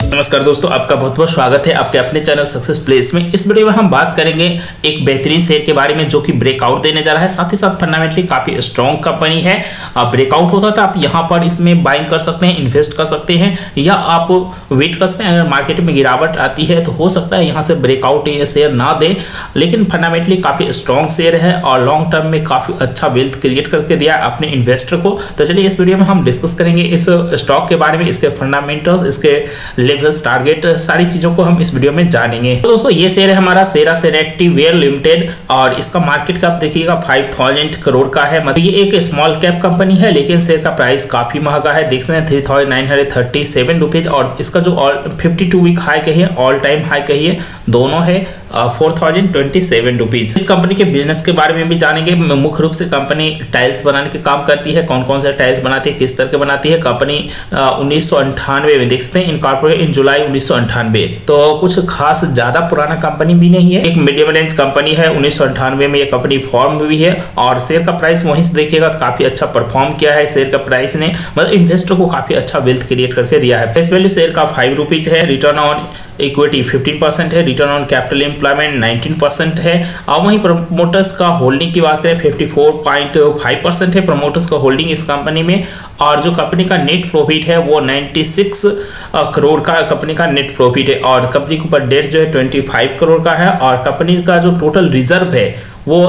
नमस्कार दोस्तों, आपका बहुत बहुत स्वागत है आपके अपने चैनल सक्सेस प्लेस में। इस वीडियो में हम बात करेंगे एक बेहतरीन शेयर के बारे में जो कि ब्रेकआउट देने जा रहा है। साथ ही साथ फंडामेंटली काफी स्ट्रॉन्ग कंपनी है। ब्रेकआउट होता था, आप यहाँ पर इसमें बाइंग कर सकते हैं, इन्वेस्ट कर सकते हैं या आप वेट कर सकते हैं। अगर मार्केट में गिरावट आती है तो हो सकता है यहाँ से ब्रेकआउट ये शेयर ना दे, लेकिन फंडामेंटली काफी स्ट्रॉन्ग शेयर है और लॉन्ग टर्म में काफी अच्छा वेल्थ क्रिएट करके दिया अपने इन्वेस्टर को। तो चलिए इस वीडियो में हम डिस्कस करेंगे इस स्टॉक के बारे में, इसके फंडामेंटल्स, इसके लेवल्स, टारगेट, सारी चीजों को हम इस वीडियो में जानेंगे। तो दोस्तों ये शेयर है हमारा सेरा सेनेक्टिवेयर लिमिटेड और इसका मार्केट कैप देखिएगा 5000 करोड़ का है। मतलब ये एक स्मॉल कैप कंपनी है, लेकिन शेयर का प्राइस काफी महंगा है। देख सकते हैं 3937 रुपीज और इसका जो 52 वीक हाई कहिए, ऑल टाइम हाई कहिए, दोनों है 4027 रुपीज। इस कंपनी के बिजनेस के बारे में भी जानेंगे। मुख्य रूप से कंपनी टाइल्स बनाने के काम करती है। कौन कौन से टाइल्स बनाती है, किस तरह के बनाती है। कंपनी 1998 में, देख सकते हैं, इनकॉर्पोरेट इन जुलाई 1998, तो कुछ खास ज्यादा पुराना कंपनी भी नहीं है। एक मीडियम रेंज कंपनी है। 1998 में ये कंपनी फॉर्म हुई है और शेयर का प्राइस वहीं से देखिएगा तो काफी अच्छा परफॉर्म किया है। शेयर का प्राइस ने मतलब इन्वेस्टर को काफी अच्छा वेल्थ क्रिएट करके दिया है। फेस वैल्यू शेयर का 5 रुपीज है। रिटर्न ऑन इक्विटी 15% है। रिटर्न ऑन कैपिटल एम्प्लॉयमेंट 19% है। और वहीं प्रमोटर्स का होल्डिंग की बात करें 54.5% है प्रमोटर्स का होल्डिंग इस कंपनी में। और जो कंपनी का नेट प्रॉफिट है वो 96 करोड़ का कंपनी का नेट प्रॉफिट है। और कंपनी के ऊपर डेट जो है 25 करोड़ का है। और कंपनी का जो टोटल रिजर्व है वो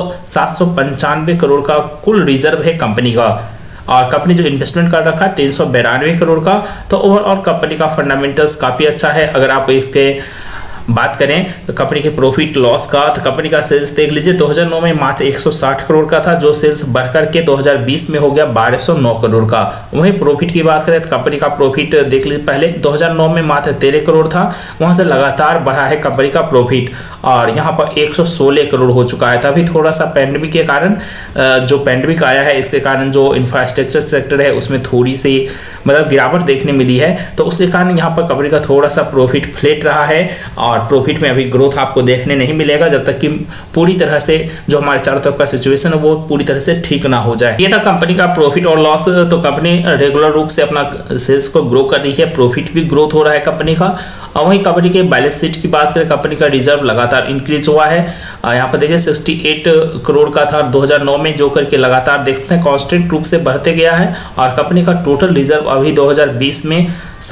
795 करोड़ का कुल रिजर्व है कंपनी का। और कंपनी जो इन्वेस्टमेंट कर रखा है 392 करोड़ का। तो ओवरऑल कंपनी का फंडामेंटल्स काफी अच्छा है। अगर आप इसके बात करें कंपनी के प्रॉफिट लॉस का, तो कंपनी का सेल्स देख लीजिए 2009 में मात्र 160 करोड़ का था, जो सेल्स बढ़कर के 2020 में हो गया 1209 करोड़ का। वहीं प्रॉफिट की बात करें तो कंपनी का प्रॉफिट देख लीजिए, पहले 2009 में मात्र 13 करोड़ था, वहां से लगातार बढ़ा है कंपनी का प्रॉफिट और यहाँ पर 116 करोड़ हो चुका है। तभी थोड़ा सा पैंडेमिक के कारण, जो पैंडेमिक आया है इसके कारण जो इंफ्रास्ट्रक्चर सेक्टर है उसमें थोड़ी सी मतलब गिरावट देखने मिली है, तो उसके कारण यहाँ पर कंपनी का थोड़ा सा प्रॉफिट फ्लैट रहा है। और प्रॉफिट में अभी ग्रोथ आपको देखने नहीं मिलेगा जब तक कि पूरी तरह से जो हमारे चारों तरफ का सिचुएशन है वो पूरी तरह से ठीक ना हो जाए। ये था कंपनी का प्रॉफिट और लॉस। तो कंपनी रेगुलर रूप से अपना सेल्स को ग्रो कर रही है, प्रॉफिट भी ग्रोथ हो रहा है कंपनी का। और वहीं कंपनी के बैलेंस शीट की बात करें, कंपनी का रिजर्व लगातार इंक्रीज हुआ है। यहाँ पर देखिए 68 करोड़ का था 2009 में, जो करके लगातार देख सकते हैं कांस्टेंट रूप से बढ़ते गया है। और कंपनी का टोटल रिजर्व अभी 2020 में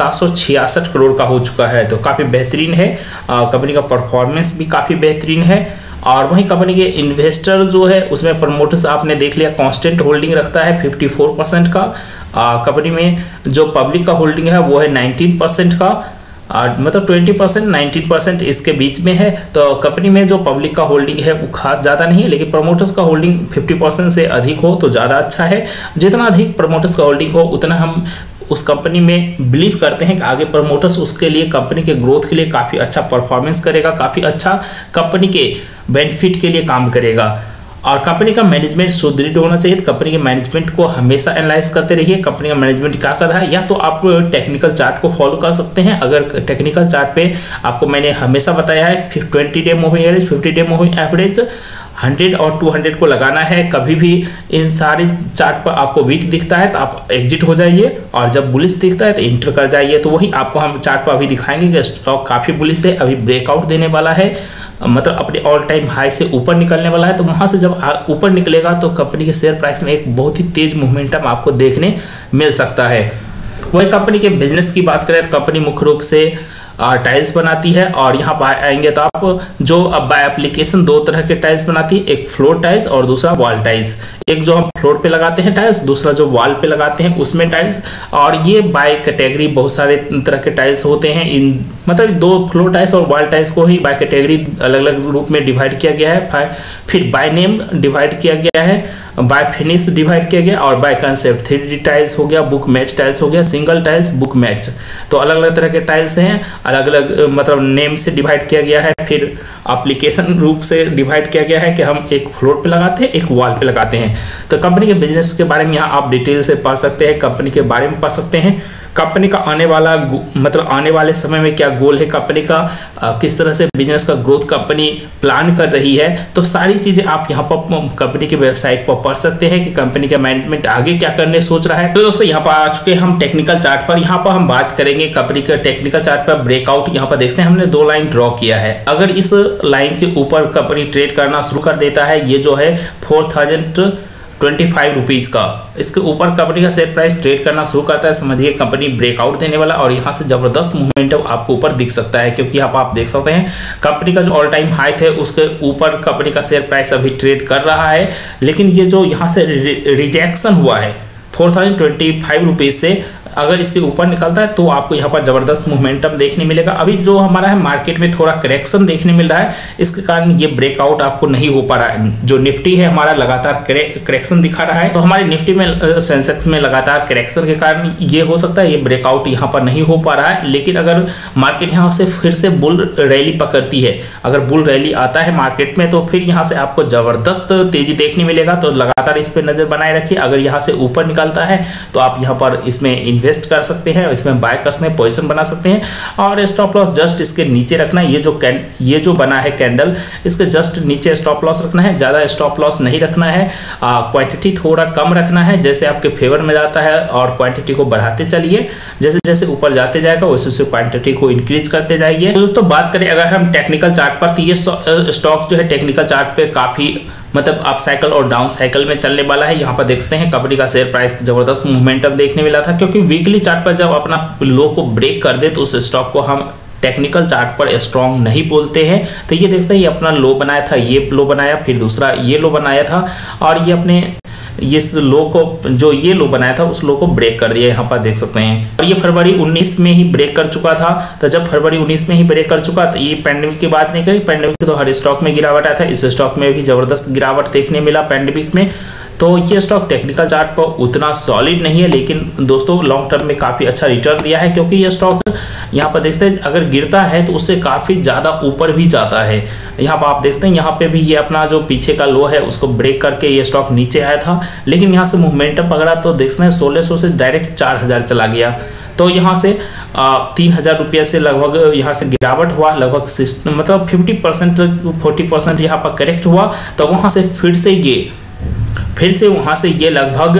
766 करोड़ का हो चुका है, तो काफ़ी बेहतरीन है। कंपनी का परफॉर्मेंस भी काफ़ी बेहतरीन है। और वहीं कंपनी के इन्वेस्टर जो है उसमें प्रमोटर्स आपने देख लिया कांस्टेंट होल्डिंग रखता है 54% का। कंपनी में जो पब्लिक का होल्डिंग है वो है 19% का, मतलब 20% 19% इसके बीच में है। तो कंपनी में जो पब्लिक का होल्डिंग है वो खास ज़्यादा नहीं है, लेकिन प्रमोटर्स का होल्डिंग 50% से अधिक हो तो ज़्यादा अच्छा है। जितना अधिक प्रमोटर्स का होल्डिंग हो उतना हम उस कंपनी में बिलीव करते हैं कि आगे प्रमोटर्स उसके लिए कंपनी के ग्रोथ के लिए काफ़ी अच्छा परफॉर्मेंस करेगा, काफ़ी अच्छा कंपनी के बेनिफिट के लिए काम करेगा। और कंपनी का मैनेजमेंट सुदृढ़ होना चाहिए। कंपनी के मैनेजमेंट को हमेशा एनालाइज करते रहिए, कंपनी का मैनेजमेंट क्या कर रहा है। या तो आप टेक्निकल चार्ट को फॉलो कर सकते हैं। अगर टेक्निकल चार्ट पे आपको मैंने हमेशा बताया है 20 day moving average, 50 day moving average, 100 और 200 को लगाना है। कभी भी इन सारे चार्ट पर आपको वीक दिखता है तो आप एग्जिट हो जाइए, और जब बुलिश दिखता है तो इंटर कर जाइए। तो वही आपको हम चार्ट पर अभी दिखाएंगे कि स्टॉक काफ़ी बुलिश है, अभी ब्रेकआउट देने वाला है, मतलब अपने ऑल टाइम हाई से ऊपर निकलने वाला है। तो वहाँ से जब ऊपर निकलेगा तो कंपनी के शेयर प्राइस में एक बहुत ही तेज मोमेंटम आपको देखने मिल सकता है। वही कंपनी के बिजनेस की बात करें तो कंपनी मुख्य रूप से टाइल्स बनाती है। और यहाँ पर आएंगे तो आप जो अब बाय एप्लीकेशन दो तरह के टाइल्स बनाती है, एक फ्लोर टाइल्स और दूसरा वॉल टाइल्स। एक जो हम फ्लोर पे लगाते हैं टाइल्स, दूसरा जो वॉल पे लगाते हैं उसमें टाइल्स। और ये बाय कैटेगरी बहुत सारे तरह के टाइल्स होते हैं। इन मतलब दो फ्लोर टाइल्स और वॉल टाइल्स को ही बाय कैटेगरी अलग अलग रूप में डिवाइड किया गया है। फिर बाय नेम डिवाइड किया गया है, बाय फिनिश डिवाइड किया गया और बाय कंसेप्ट 3D टाइल्स हो गया, बुक मैच टाइल्स हो गया, सिंगल टाइल्स, बुक मैच। तो अलग अलग तरह के टाइल्स हैं, अलग अलग मतलब नेम से डिवाइड किया गया है। फिर एप्लीकेशन रूप से डिवाइड किया गया है कि हम एक फ्लोर पे लगाते हैं, एक वॉल पे लगाते हैं। तो कंपनी के बिजनेस के बारे में यहाँ आप डिटेल से पढ़ सकते हैं, कंपनी के बारे में पढ़ सकते हैं। कंपनी का आने वाला मतलब आने वाले समय में क्या गोल है कंपनी का, किस तरह से बिजनेस का ग्रोथ कंपनी प्लान कर रही है, तो सारी चीजें आप यहाँ पर कंपनी की वेबसाइट पर पढ़ सकते हैं कि कंपनी का मैनेजमेंट आगे क्या करने सोच रहा है। तो दोस्तों यहाँ पर आ चुके हम टेक्निकल चार्ट पर। यहाँ पर हम बात करेंगे कंपनी का टेक्निकल चार्ट पर ब्रेकआउट। यहाँ पर देखते हैं हमने 2 लाइन ड्रॉ किया है। अगर इस लाइन के ऊपर कंपनी ट्रेड करना शुरू कर देता है, ये जो है 4025 रुपीज का, इसके ऊपर कंपनी का शेयर प्राइस ट्रेड करना शुरू करता है, समझिए कंपनी ब्रेकआउट देने वाला और यहाँ से जबरदस्त मूवमेंटम आपको ऊपर दिख सकता है। क्योंकि यहाँ पर आप देख सकते हैं कंपनी का जो ऑल टाइम हाई थे उसके ऊपर कंपनी का शेयर प्राइस अभी ट्रेड कर रहा है, लेकिन ये जो यहाँ से रिजेक्शन हुआ है 4025 रुपीज से, अगर इसके ऊपर निकलता है तो आपको यहाँ पर जबरदस्त मोमेंटम देखने मिलेगा। अभी जो हमारा है मार्केट में थोड़ा करेक्शन देखने मिल रहा है, इसके कारण ये ब्रेकआउट आपको नहीं हो पा रहा है। जो निफ्टी है हमारा लगातार करेक्शन दिखा रहा है, तो हमारे निफ्टी में सेंसेक्स में लगातार करेक्शन के कारण ये हो सकता है ये ब्रेकआउट यहाँ पर नहीं हो पा रहा है। लेकिन अगर मार्केट यहाँ से फिर से बुल रैली पकड़ती है, अगर बुल रैली आता है मार्केट में, तो फिर यहाँ से आपको जबरदस्त तेजी देखने मिलेगा। तो लगातार इस पर नजर बनाए रखिए। अगर यहाँ से ऊपर निकलता है तो आप यहाँ पर इसमें इन्वेस्ट कर सकते हैं, इसमें बाय कर सकते हैं, पोजीशन बना सकते हैं। और स्टॉप लॉस जस्ट इसके नीचे रखना है। ये जो बना है कैंडल, इसके जस्ट नीचे स्टॉप लॉस रखना है, ज़्यादा स्टॉप लॉस नहीं रखना है। क्वांटिटी थोड़ा कम रखना है, जैसे आपके फेवर में जाता है, और क्वांटिटी को बढ़ाते चलिए। जैसे जैसे ऊपर जाते जाएगा वैसे वैसे क्वांटिटी को इंक्रीज करते जाइए। तो बात करें अगर हम टेक्निकल चार्ट पर, तो ये स्टॉक जो है टेक्निकल चार्ट पे काफी मतलब अप साइकिल और डाउन साइकिल में चलने वाला है। यहाँ पर देखते हैं कंपनी का शेयर प्राइस जबरदस्त मूवमेंटम देखने मिला था, क्योंकि वीकली चार्ट पर जब अपना लो को ब्रेक कर दे तो उस स्टॉक को हम टेक्निकल चार्ट पर स्ट्रॉन्ग नहीं बोलते हैं। तो ये देखते हैं ये अपना लो बनाया था, ये लो बनाया, फिर दूसरा ये लो बनाया था, और ये अपने ये लो को, जो ये लो बनाया था उस लो को ब्रेक कर दिया, यहाँ पर देख सकते हैं। और ये फरवरी 19 में ही ब्रेक कर चुका था। तो जब फरवरी 19 में ही ब्रेक कर चुका, तो ये पैंडेमिक की बात नहीं करी, पैंडेमिक तो हर स्टॉक में गिरावट आया था, इस स्टॉक में भी जबरदस्त गिरावट देखने मिला पैंडेमिक में। तो ये स्टॉक टेक्निकल चार्ट पर उतना सॉलिड नहीं है, लेकिन दोस्तों लॉन्ग टर्म में काफ़ी अच्छा रिटर्न दिया है। क्योंकि ये स्टॉक यहाँ पर देखते हैं अगर गिरता है तो उससे काफ़ी ज़्यादा ऊपर भी जाता है। यहाँ पर आप देखते हैं यहाँ पे भी ये अपना जो पीछे का लो है उसको ब्रेक करके ये स्टॉक नीचे आया था, लेकिन यहाँ से मूवमेंटम पकड़ा तो देखते हैं 1600 से डायरेक्ट 4000 चला गया। तो यहाँ से 3000 रुपये से लगभग यहाँ से गिरावट हुआ, लगभग मतलब 50% 40% यहाँ पर करेक्ट हुआ। तो वहाँ से फिर से वहाँ से ये लगभग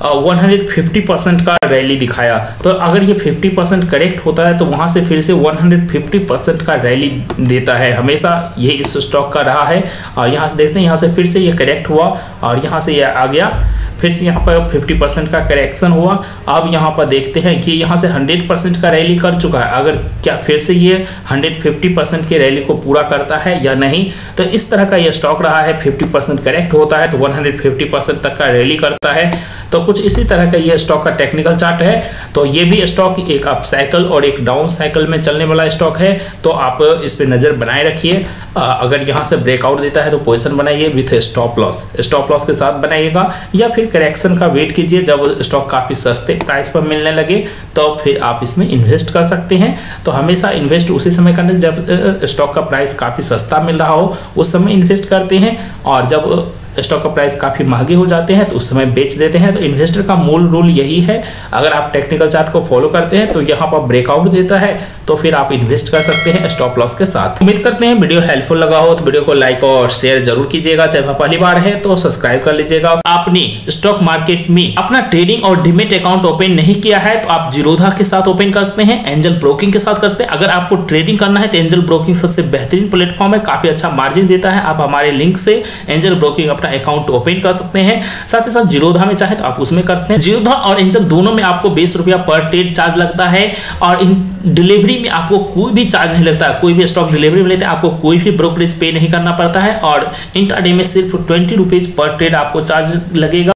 150% का रैली दिखाया। तो अगर ये 50% करेक्ट होता है तो वहाँ से फिर से 150% का रैली देता है, हमेशा ये इस स्टॉक का रहा है। और यहाँ से देखते हैं यहाँ से फिर से ये करेक्ट हुआ और यहाँ से ये आ गया, फिर से यहाँ पर 50% का करेक्शन हुआ। अब यहाँ पर देखते हैं कि यहाँ से 100% का रैली कर चुका है, अगर क्या फिर से ये 150% के रैली को पूरा करता है या नहीं। तो इस तरह का ये स्टॉक रहा है, 50% करेक्ट होता है तो 150% तक का रैली करता है। तो कुछ इसी तरह का ये स्टॉक का टेक्निकल चार्ट है। तो ये भी स्टॉक एक अप साइकिल और एक डाउन साइकिल में चलने वाला स्टॉक है, तो आप इस पे नज़र बनाए रखिए। अगर यहाँ से ब्रेकआउट देता है तो पोजीशन बनाइए विथ स्टॉप लॉस के साथ बनाइएगा, या फिर करेक्शन का वेट कीजिए। जब स्टॉक काफ़ी सस्ते प्राइस पर मिलने लगे तो फिर आप इसमें इन्वेस्ट कर सकते हैं। तो हमेशा इन्वेस्ट उसी समय करना जब स्टॉक का प्राइस काफ़ी सस्ता मिल रहा हो, उस समय इन्वेस्ट करते हैं, और जब स्टॉक का प्राइस काफ़ी महंगे हो जाते हैं तो उस समय बेच देते हैं। तो इन्वेस्टर का मूल रूल यही है, अगर आप टेक्निकल चार्ट को फॉलो करते हैं तो यहाँ पर ब्रेकआउट देता है तो फिर आप इन्वेस्ट कर सकते हैं स्टॉप लॉस के साथ। उम्मीद करते हैं वीडियो हेल्पफुल लगा हो, तो वीडियो को लाइक और शेयर जरूर कीजिएगा। चाहे पहली बार है तो सब्सक्राइब कर लीजिएगा। आपने स्टॉक मार्केट में अपना ट्रेडिंग और डीमैट अकाउंट ओपन नहीं किया है तो आप जीरोधा के साथ ओपन कर सकते हैं, एंजल ब्रोकिंग के साथ कर सकते हैं। अगर आपको ट्रेडिंग करना है तो एंजल ब्रोकिंग सबसे बेहतरीन प्लेटफॉर्म है, काफी अच्छा मार्जिन देता है। आप हमारे लिंक से एंजल ब्रोकिंग अपना अकाउंट ओपन कर सकते हैं। साथ ही साथ जीरोधा में चाहे तो आप उसमें कर सकते हैं। जीरोधा और एंजल दोनों में आपको 20 रुपया पर ट्रेड चार्ज लगता है, और इन डिलीवरी में आपको कोई भी चार्ज नहीं लगता। कोई भी स्टॉक डिलीवरी में लेते हैं आपको कोई भी ब्रोकरेज पे नहीं करना पड़ता है, और इंट्राडे में सिर्फ 20 रुपीज पर ट्रेड आपको चार्ज लगेगा।